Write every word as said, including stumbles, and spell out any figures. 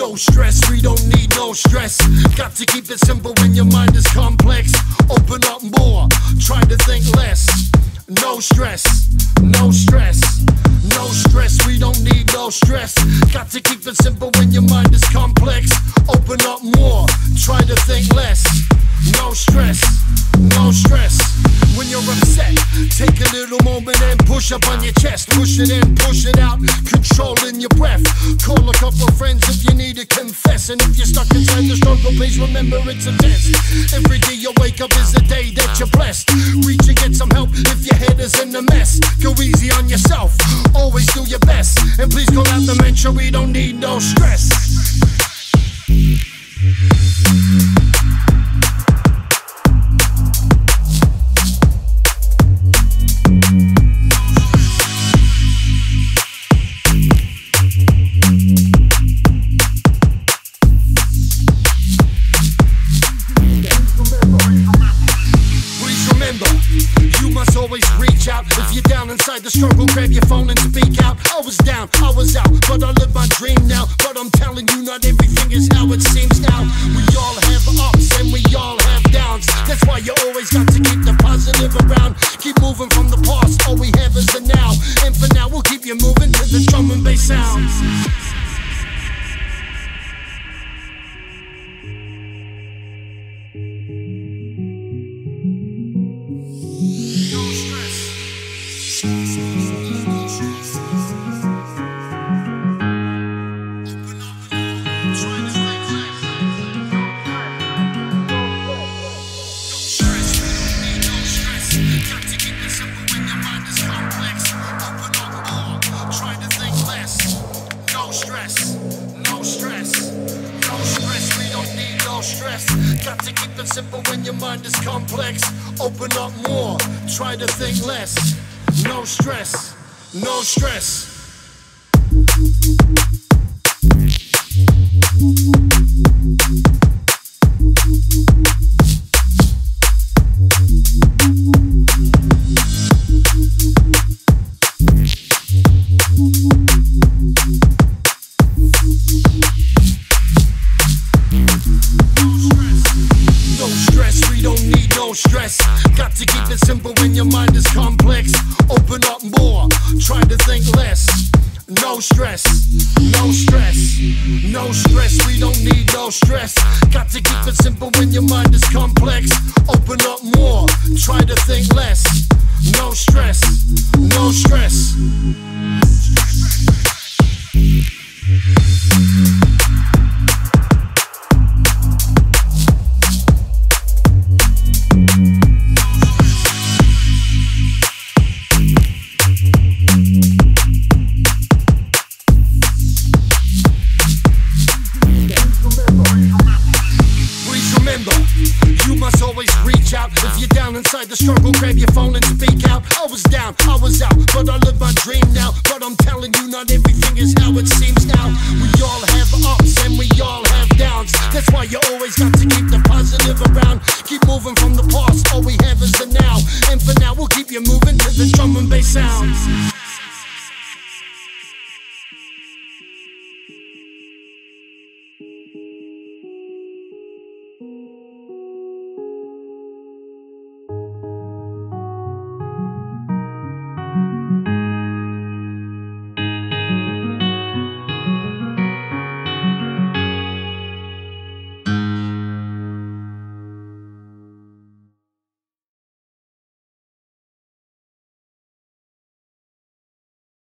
No stress, we don't need no stress. Got to keep it simple when your mind is complex. Open up more, try to think less. No stress, no stress, no stress, we don't need no stress. Got to keep it simple when your mind is complex. Open up more, try to think less. No stress, no stress. When you're upset, take a little moment and push up on your chest. Push it in, push it out, controlling your breath. Call a couple friends if you need to confess. And if you're stuck inside the struggle, please remember it's a test. Every day you wake up is a day that you're blessed. Reach and get some help if your head is in a mess. Go easy on yourself, always do your best. And please call out the mentor, we don't need no stress. Always reach out. If you're down inside the struggle, grab your phone and speak out. I was down, I was out, but I live my dream now. But I'm telling you, not everything is how it seems now. We all have ups and we all have downs. That's why you always got to keep the positive around. Keep moving from the past, all we have is the now. And for now, we'll keep you moving to the drum and bass sounds. Got to keep it simple when your mind is complex. Open up more, try to think less. No stress, no stress. No stress, got to keep it simple when your mind is complex. Open up more, try to think less. No stress, no stress, no stress, we don't need no stress. Got to keep it simple when your mind is complex. Open up more, try to think less. No stress, no stress. You must always reach out. If you're down inside the struggle, grab your phone and speak out. I was down, I was out, but I live my dream now. But I'm telling you, not everything is how it seems now. We all have ups and we all have downs. That's why you always got to keep the positive around. Keep moving from the past, all we have is the now. And for now, we'll keep you moving to the drum and bass sounds.